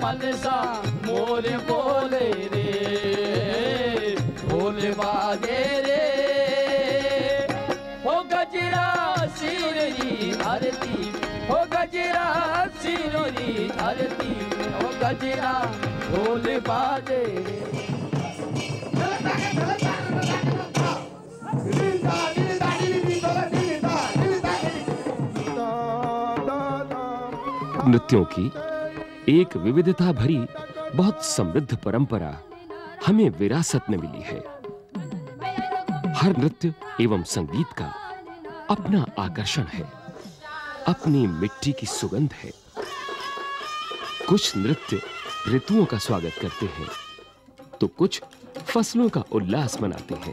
मनसा मोर बोले रे, ढोल बाजे रे, हो गजरा सिरोरी धरती, हो गजरा सिरोरी धरती, हो गजरा ढोल बाजे रे। नृत्यों की एक विविधता भरी बहुत समृद्ध परंपरा हमें विरासत में मिली है। हर नृत्य एवं संगीत का अपना आकर्षण है, अपनी मिट्टी की सुगंध है। कुछ नृत्य ऋतुओं का स्वागत करते हैं, तो कुछ फसलों का उल्लास मनाते हैं।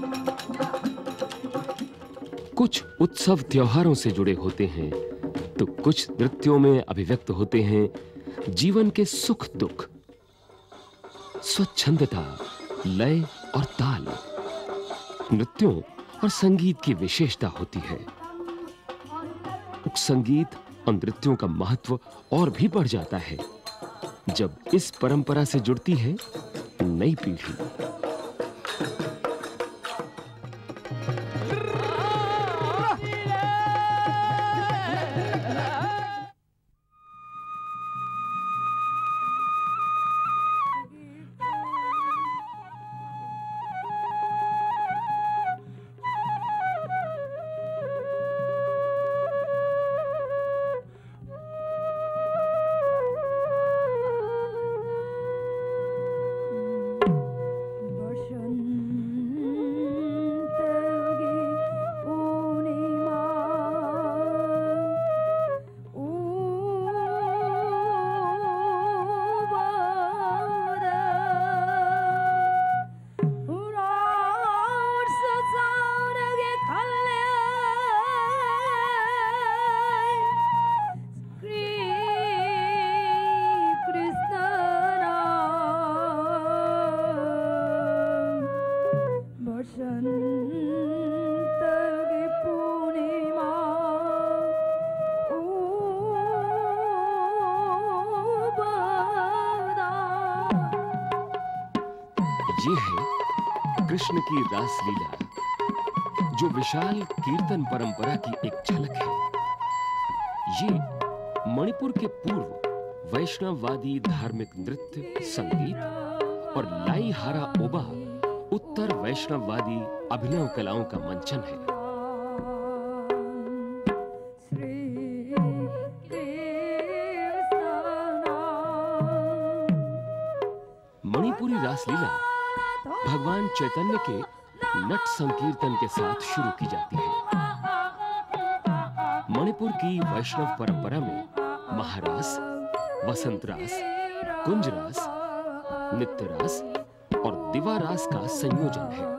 कुछ उत्सव त्योहारों से जुड़े होते हैं, तो कुछ नृत्यों में अभिव्यक्त होते हैं जीवन के सुख दुख, स्वच्छंदता, लय और ताल। नृत्यों और संगीत की विशेषता होती है। संगीत और नृत्यों का महत्व और भी बढ़ जाता है जब इस परंपरा से जुड़ती है नई पीढ़ी। ये है कृष्ण की रासलीला, जो विशाल कीर्तन परंपरा की एक झलक है। ये मणिपुर के पूर्व वैष्णववादी धार्मिक नृत्य, संगीत और लाई हारा ओबा उत्तर वैष्णववादी अभिनव कलाओं का मंचन है। मणिपुरी रासलीला भगवान चैतन्य के नट संकीर्तन के साथ शुरू की जाती है। मणिपुर की वैष्णव परंपरा में महारास, वसंत रास, कुंज रास, नित्य रास और दिवा रास का संयोजन है।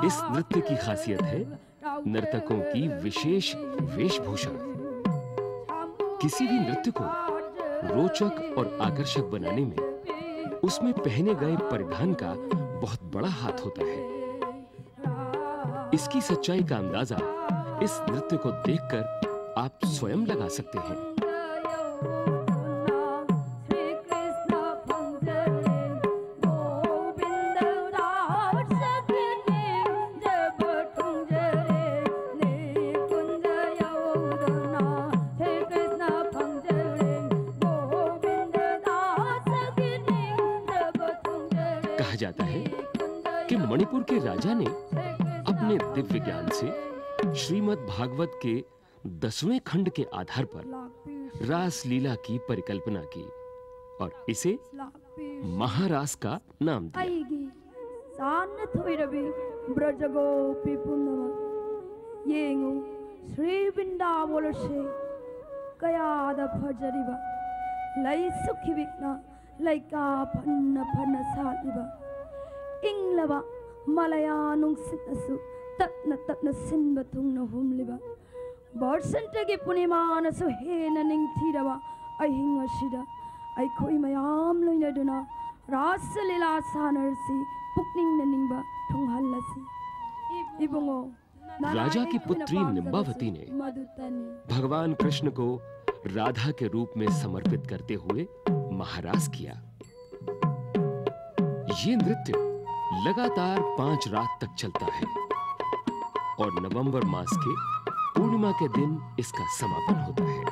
इस नृत्य की खासियत है नर्तकों की विशेष वेशभूषा। किसी भी नृत्य को रोचक और आकर्षक बनाने में उसमें पहने गए परिधान का बहुत बड़ा हाथ होता है। इसकी सच्चाई का अंदाजा इस नृत्य को देखकर आप स्वयं लगा सकते हैं। कहा जाता है कि मणिपुर के राजा ने अपने दिव्य ज्ञान से श्रीमद् भागवत के 10वें खंड के आधार पर रास लीला की परिकल्पना की और इसे महारास का नाम दिया। श्री वृंदावन से कयाद फजरिबा लई सुखी विघ्न लैका फन्न फन्न सालिबा इंगलबा मलया नुंसितसु तत्न तत्न सिंब थुंगन हुमलिबा बरसंतगी पुनिमानसु हेन निंगथिरबा अहिंग असिदा अखोई मयाम लोइनदुना रास लीला सानरसी पुकनिंग ननिंगबा थुंगहल्लसी इबुंगो राजा की पुत्री निम्बावती ने भगवान कृष्ण को राधा के रूप में समर्पित करते हुए महारास किया। ये नृत्य लगातार 5 रात तक चलता है और नवंबर मास के पूर्णिमा के दिन इसका समापन होता है।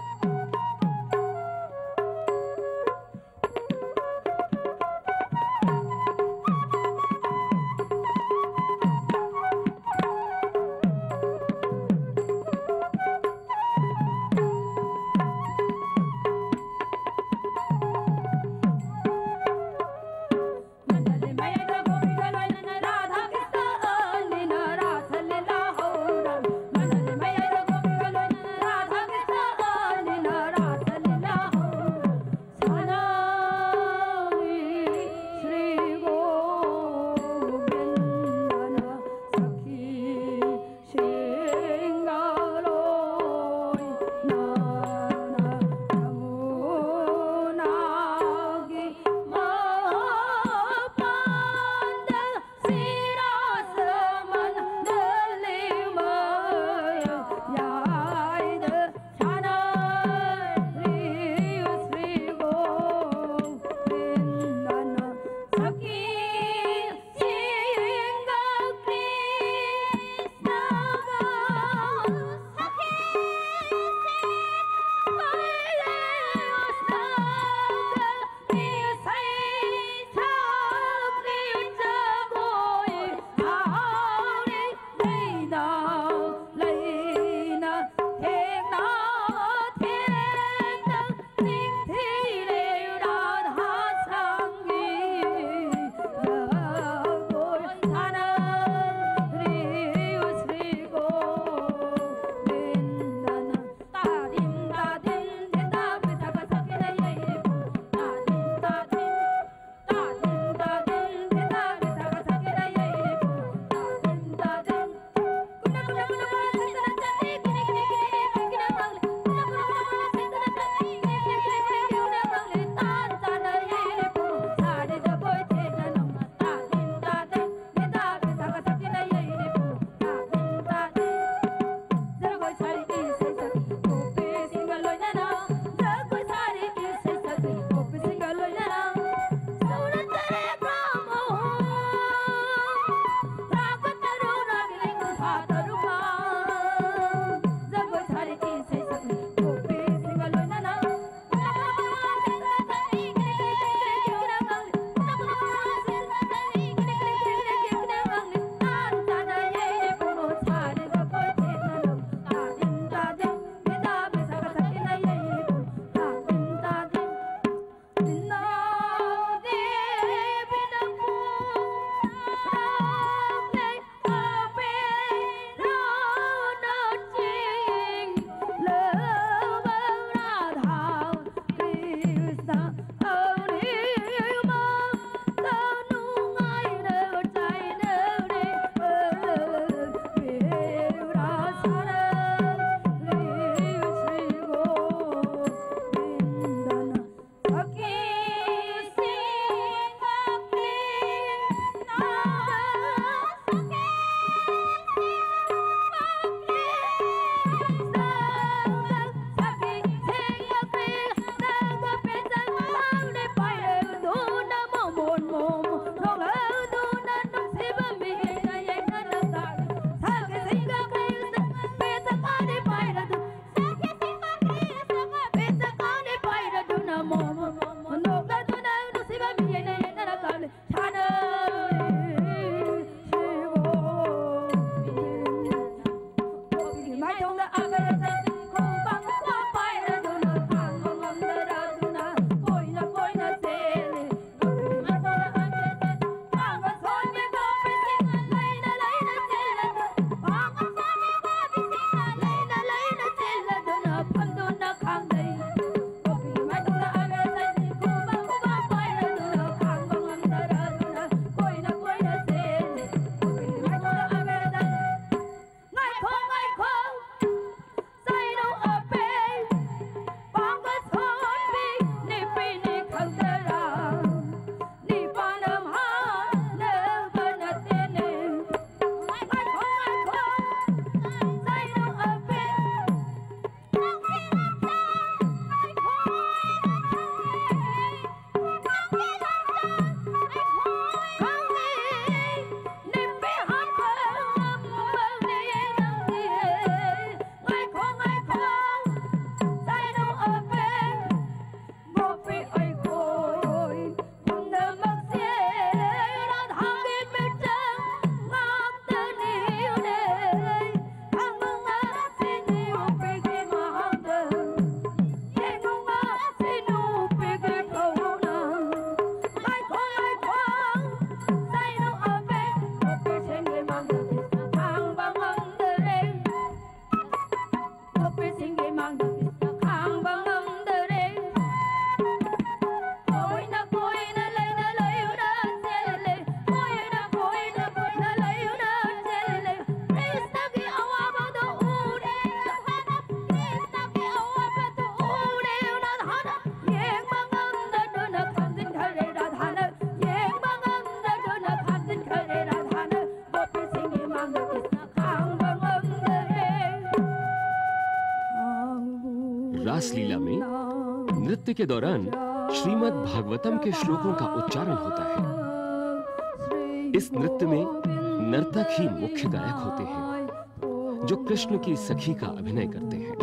रासलीला में नृत्य के दौरान श्रीमद् भागवतम के श्लोकों का उच्चारण होता है। इस नृत्य में नर्तक ही मुख्य गायक होते हैं, जो कृष्ण की सखी का अभिनय करते हैं।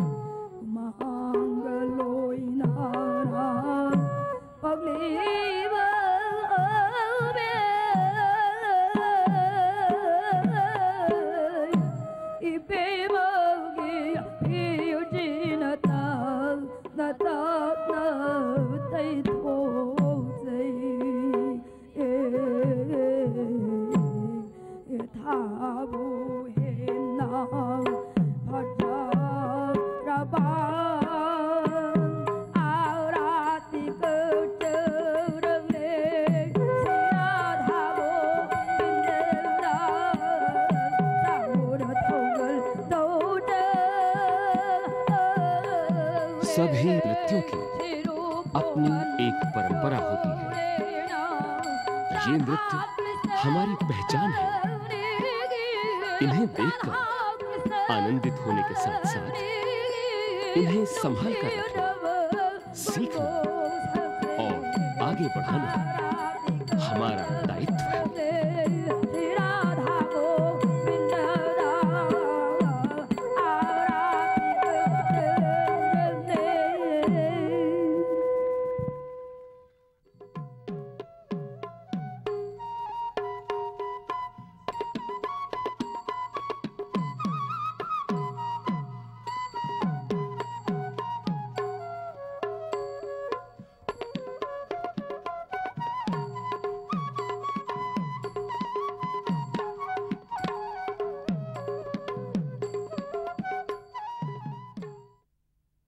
सभी नृत्यों की अपनी एक परंपरा होती है। ये नृत्य हमारी पहचान है। इन्हें देखकर आनंदित होने के साथ साथ इन्हें संभाल कर रखना, सीखना और आगे बढ़ाना हमारा दायित्व है।